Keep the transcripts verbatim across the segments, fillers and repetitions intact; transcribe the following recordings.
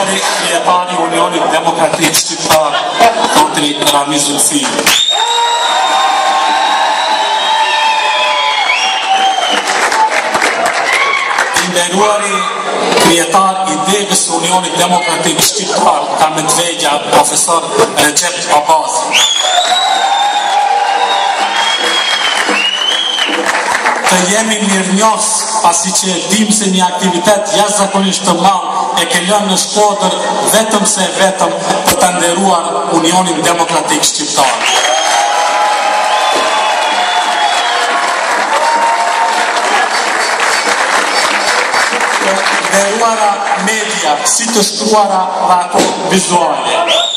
cari crietarii Uniunii Democratice Shqiptare, Totri Ramiz Ulfini. Nderuari krijetar i degës së Unionit Demokratik Shqiptar, ka medvegja profesor Recep Abazi. Të jemi mirënjohës pasi që e dim se një aktivitet jashtëzakonisht të madh e ke lënë në Shkodër vetëm se vetëm për të nderuar Unionin Demokratik Shqiptar. Nderuara media, si të shkruara dhe ato vizuale.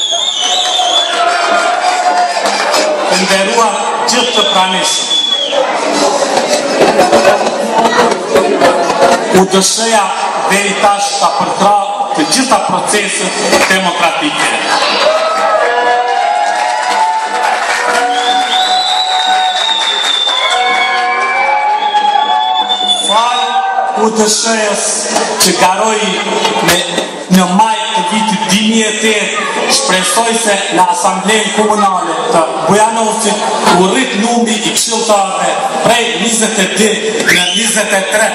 Nderuar gjithë të pranishëm. U dëshëja dhe i tash të përkra të gjitha proceset demokratike. U dëshëjës që garoj me në maj të vitit dy mijë e tetë, shpresoj se në Asamblejën Komunale të Bujanovcit u rrit numri i këshilltarëve prej njëzet e dy në njëzet e tre.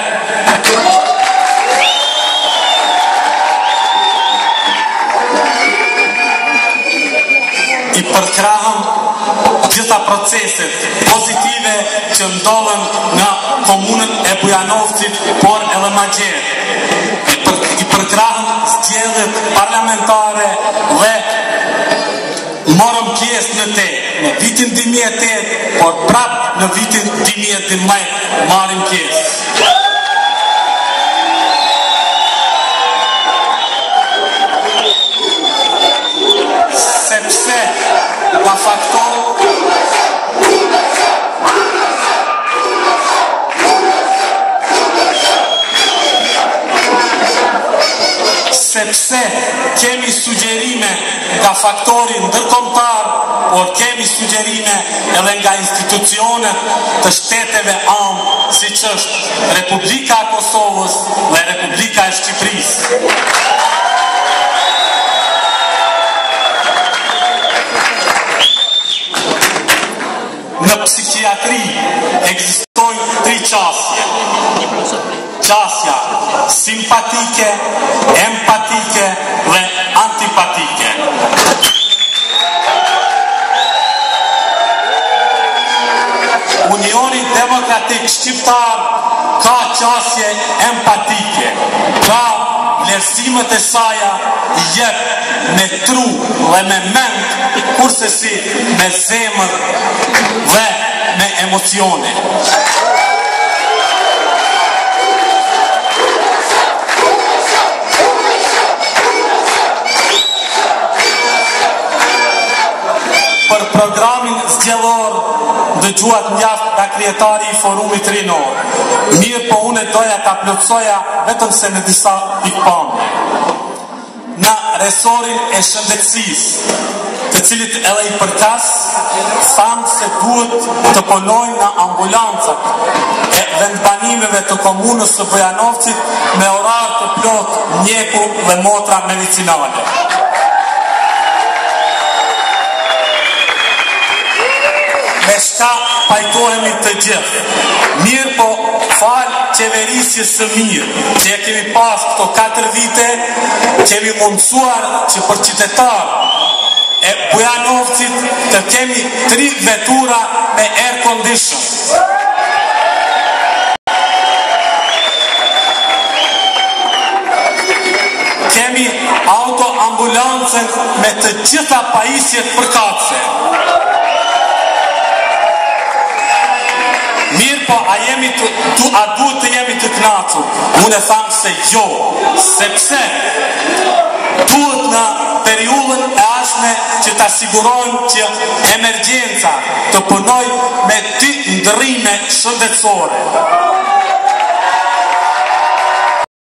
I përkrahëm gjitha proceset pozitive që ndodhen në komunën e Bujanovcit, por edhe ma gjerë. I përkrahëm zgjedhjet parlamentare dhe morëm pjesë në te, në vitin dy mijë e tetë, por prap në vitin dy mijë e dymbëdhjetë marrim pjesë. Sepse nga faktor sepse kemi sugjerime nga faktori ndërkombëtar, por kemi sugjerime edhe nga institucionet të shteteve anë, siç është Republika e Kosovës dhe Republika e Shqipërisë. Në psikiatri ekzistojnë tri qasje. Qasja simpatike, empatike dhe antipatike. Unioni Demokratik Shqiptar ka qasje empatike, ka vlerësimet e saja i jep me tru dhe me mend, kurse si me zemër dhe me emocione. Për programin zgjedhor dëgjuat mjaft nga krijetari i forumit rinor. Mirë po unë doja ta plotësoja vetëm se në disa pikpamje. Në resorin e shëndetësisë, të cilit edhe i përkas, thamë se duhet të punojnë në ambulancat e vendbanimeve të komunës së Bujanovcit me orar të plot mjeku dhe motra medicinale. Me shka pajtohemi të gjithë. Mirë po falë qeverisjes së mirë, që e kemi pas këto katër vite, kemi mundësuar që për qytetarë e Bujanovcit të kemi tri vetura me air condition. Kemi autoambulancën me të gjitha pajisjet përkatëse. Mirë po, a jemi të, tu, a duhet të jemi të knacur? Unë e thamë se jo, sepse duhet në periudhën e ashme që të asigurojmë që emergjenca të punoj me ty ndrime shëndetësore.